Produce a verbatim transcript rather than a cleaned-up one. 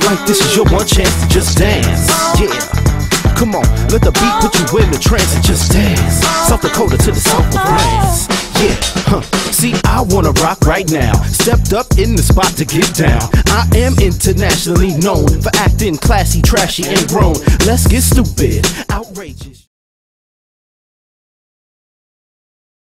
like this is your one chance to just dance. Yeah, come on, let the beat put you in the trance and just dance. South Dakota to the south of France. Yeah, huh. See, I wanna rock right now. Stepped up in the spot to get down. I am internationally known for acting classy, trashy, and grown. Let's get stupid, outrageous.